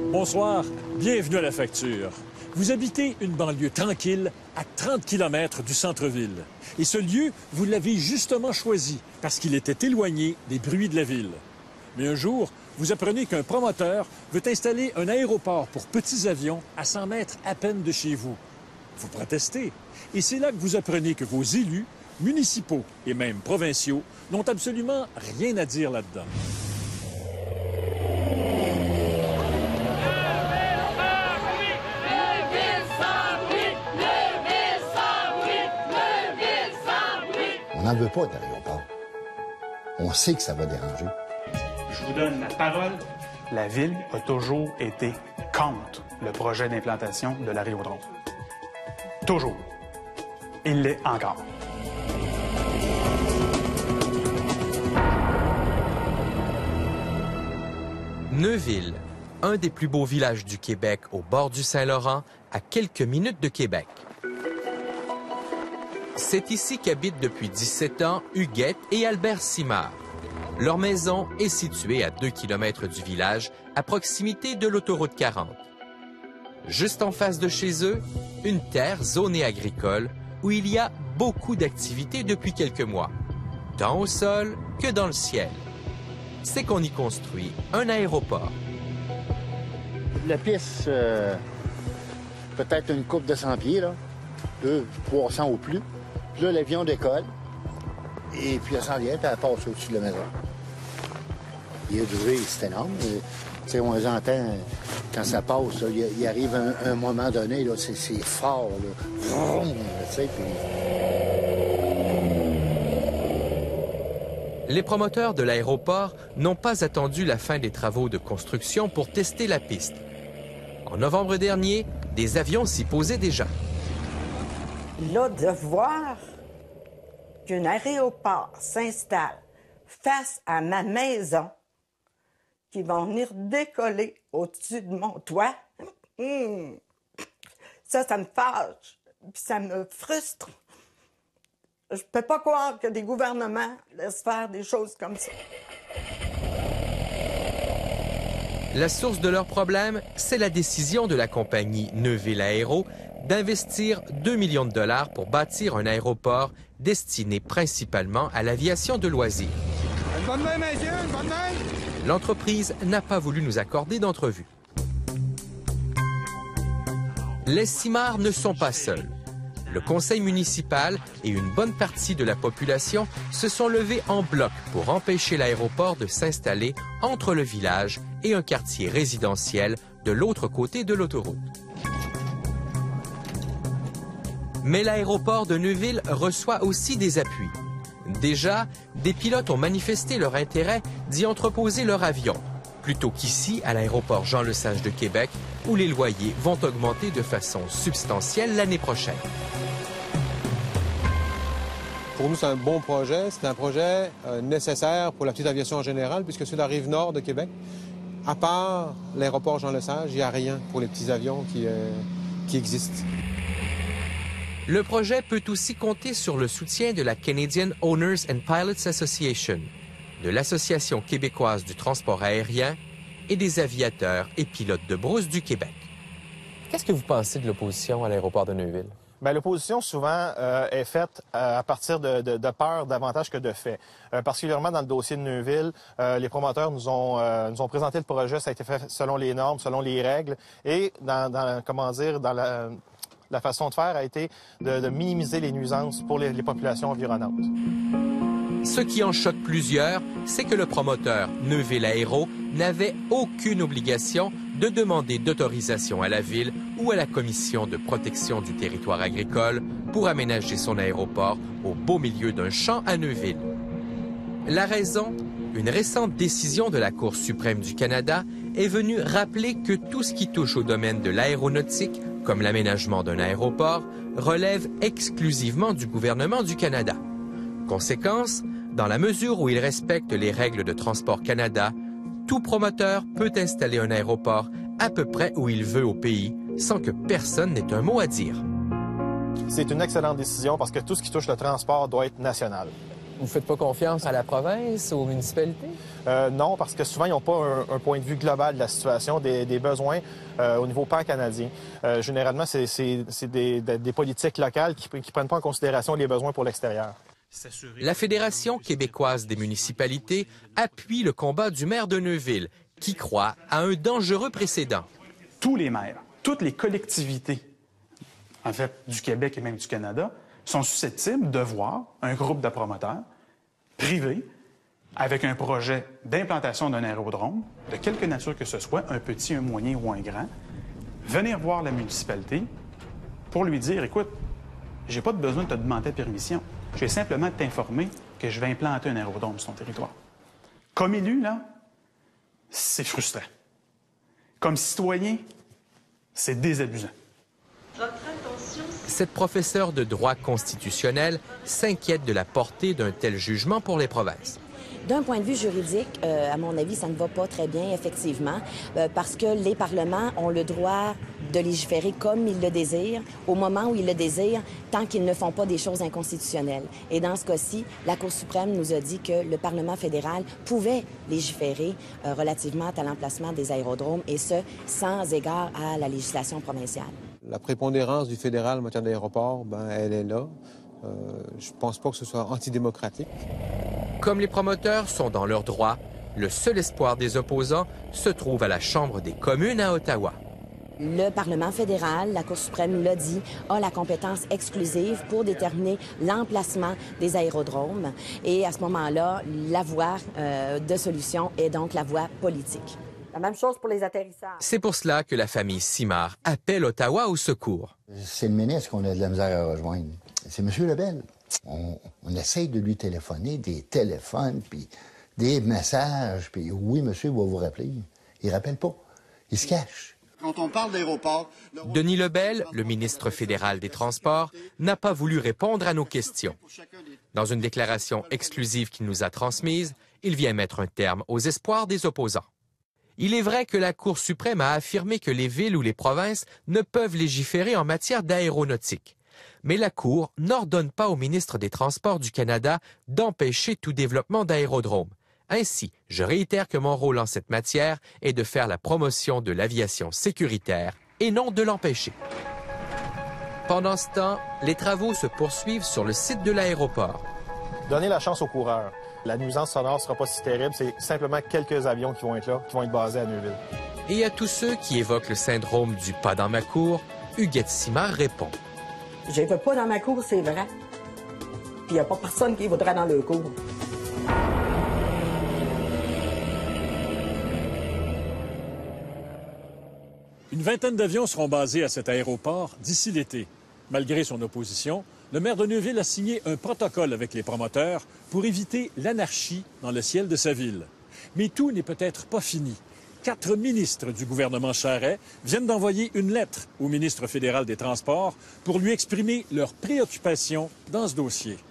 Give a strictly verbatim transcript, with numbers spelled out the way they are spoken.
Bonsoir, bienvenue à La Facture. Vous habitez une banlieue tranquille à trente kilomètres du centre-ville. Et ce lieu, vous l'avez justement choisi parce qu'il était éloigné des bruits de la ville. Mais un jour, vous apprenez qu'un promoteur veut installer un aéroport pour petits avions à cent mètres à peine de chez vous. Vous protestez. Et c'est là que vous apprenez que vos élus, municipaux et même provinciaux, n'ont absolument rien à dire là-dedans. On n'en veut pas d'aéroport. On sait que ça va déranger. Je vous donne la parole. La Ville a toujours été contre le projet d'implantation de l'aérodrome. Toujours. Il l'est encore. Neuville, un des plus beaux villages du Québec au bord du Saint-Laurent, à quelques minutes de Québec. C'est ici qu'habitent depuis dix-sept ans Huguette et Albert Simard. Leur maison est située à deux kilomètres du village, à proximité de l'autoroute quarante. Juste en face de chez eux, une terre zonée agricole où il y a beaucoup d'activités depuis quelques mois, tant au sol que dans le ciel. C'est qu'on y construit un aéroport. La piste, euh, peut-être une coupe de cent pieds, là, deux, trois cents au plus. Puis là, l'avion décolle, et puis elle s'en vient, puis elle passe au-dessus de la maison. Il y a du bruit, c'est énorme. Tu sais, on les entend quand ça passe. Là, il, il arrive un, un moment donné, là, c'est, c'est fort. Là. Vroom, tu sais, puis... Les promoteurs de l'aéroport n'ont pas attendu la fin des travaux de construction pour tester la piste. En novembre dernier, des avions s'y posaient déjà. Là, de voir qu'un aéroport s'installe face à ma maison, qui vont venir décoller au-dessus de mon toit, hum, ça, ça me fâche, puis ça me frustre. Je peux pas croire que des gouvernements laissent faire des choses comme ça. La source de leur problème, c'est la décision de la compagnie Neuville Aéro d'investir deux millions de dollars pour bâtir un aéroport destiné principalement à l'aviation de loisirs. Une bonne main, messieurs, une bonne main! L'entreprise n'a pas voulu nous accorder d'entrevue. Les Simard ne sont pas seuls. Le conseil municipal et une bonne partie de la population se sont levés en bloc pour empêcher l'aéroport de s'installer entre le village et un quartier résidentiel de l'autre côté de l'autoroute. Mais l'aéroport de Neuville reçoit aussi des appuis. Déjà, des pilotes ont manifesté leur intérêt d'y entreposer leur avion, plutôt qu'ici à l'aéroport Jean-Lesage de Québec, où les loyers vont augmenter de façon substantielle l'année prochaine. Pour nous, c'est un bon projet. C'est un projet euh, nécessaire pour la petite aviation en général, puisque sur la rive nord de Québec, à part l'aéroport Jean-Lesage, il n'y a rien pour les petits avions qui, euh, qui existent. Le projet peut aussi compter sur le soutien de la Canadian Owners and Pilots Association, de l'Association québécoise du transport aérien et des aviateurs et pilotes de brousse du Québec. Qu'est-ce que vous pensez de l'opposition à l'aéroport de Neuville? Bien, l'opposition, souvent, euh, est faite euh, à partir de, de, de peur davantage que de faits. Euh, particulièrement dans le dossier de Neuville, euh, les promoteurs nous ont, euh, nous ont présenté le projet, ça a été fait selon les normes, selon les règles, et dans, dans comment dire, dans la... La façon de faire a été de, de minimiser les nuisances pour les, les populations environnantes. Ce qui en choque plusieurs, c'est que le promoteur Neuville Aéro n'avait aucune obligation de demander d'autorisation à la Ville ou à la Commission de protection du territoire agricole pour aménager son aéroport au beau milieu d'un champ à Neuville. La raison? Une récente décision de la Cour suprême du Canada est venue rappeler que tout ce qui touche au domaine de l'aéronautique, comme l'aménagement d'un aéroport, relève exclusivement du gouvernement du Canada. Conséquence, dans la mesure où il respecte les règles de Transport Canada, tout promoteur peut installer un aéroport à peu près où il veut au pays, sans que personne n'ait un mot à dire. C'est une excellente décision parce que tout ce qui touche le transport doit être national. Vous ne faites pas confiance à la province, aux municipalités? Euh, non, parce que souvent, ils n'ont pas un, un point de vue global de la situation, des, des besoins euh, au niveau pan-canadien. Euh, généralement, c'est des, des, des politiques locales qui ne prennent pas en considération les besoins pour l'extérieur. La Fédération québécoise des municipalités appuie le combat du maire de Neuville, qui croit à un dangereux précédent. Tous les maires, toutes les collectivités, en fait, du Québec et même du Canada, sont susceptibles de voir un groupe de promoteurs privés avec un projet d'implantation d'un aérodrome, de quelque nature que ce soit, un petit, un moyen ou un grand, venir voir la municipalité pour lui dire, écoute, j'ai pas de besoin de te demander de permission. Je vais simplement t'informer que je vais implanter un aérodrome sur ton territoire. Comme élu, là, c'est frustrant. Comme citoyen, c'est désabusant. Cette professeure de droit constitutionnel s'inquiète de la portée d'un tel jugement pour les provinces. D'un point de vue juridique, euh, à mon avis, ça ne va pas très bien, effectivement, euh, parce que les parlements ont le droit de légiférer comme ils le désirent, au moment où ils le désirent, tant qu'ils ne font pas des choses inconstitutionnelles. Et dans ce cas-ci, la Cour suprême nous a dit que le Parlement fédéral pouvait légiférer euh, relativement à l'emplacement des aérodromes, et ce, sans égard à la législation provinciale. La prépondérance du fédéral en matière d'aéroport, ben, elle est là. Euh, je ne pense pas que ce soit antidémocratique. Comme les promoteurs sont dans leurs droits, le seul espoir des opposants se trouve à la Chambre des communes à Ottawa. Le Parlement fédéral, la Cour suprême l'a dit, a la compétence exclusive pour déterminer l'emplacement des aérodromes. Et à ce moment-là, la voie euh, de solution est donc la voie politique. La même chose pour les atterrissages. C'est pour cela que la famille Simard appelle Ottawa au secours. C'est le ministre qu'on a de la misère à rejoindre. C'est M. Lebel. On, on essaye de lui téléphoner, des téléphones, puis des messages, puis oui, monsieur va vous rappeler. Il ne rappelle pas. Il se cache. Quand on parle d'aéroport... Denis Lebel, le ministre fédéral des Transports, n'a pas voulu répondre à nos questions. Dans une déclaration exclusive qu'il nous a transmise, il vient mettre un terme aux espoirs des opposants. Il est vrai que la Cour suprême a affirmé que les villes ou les provinces ne peuvent légiférer en matière d'aéronautique. Mais la Cour n'ordonne pas au ministre des Transports du Canada d'empêcher tout développement d'aérodromes. Ainsi, je réitère que mon rôle en cette matière est de faire la promotion de l'aviation sécuritaire et non de l'empêcher. Pendant ce temps, les travaux se poursuivent sur le site de l'aéroport. Donnez la chance aux coureurs. La nuisance sonore ne sera pas si terrible, c'est simplement quelques avions qui vont être là, qui vont être basés à Neuville. Et à tous ceux qui évoquent le syndrome du pas dans ma cour, Huguette Simard répond. Je ne veux pas dans ma cour, c'est vrai. Puis il n'y a pas personne qui voudrait dans le cour. Une vingtaine d'avions seront basés à cet aéroport d'ici l'été. Malgré son opposition, le maire de Neuville a signé un protocole avec les promoteurs pour éviter l'anarchie dans le ciel de sa ville. Mais tout n'est peut-être pas fini. Quatre ministres du gouvernement Charest viennent d'envoyer une lettre au ministre fédéral des Transports pour lui exprimer leurs préoccupations dans ce dossier.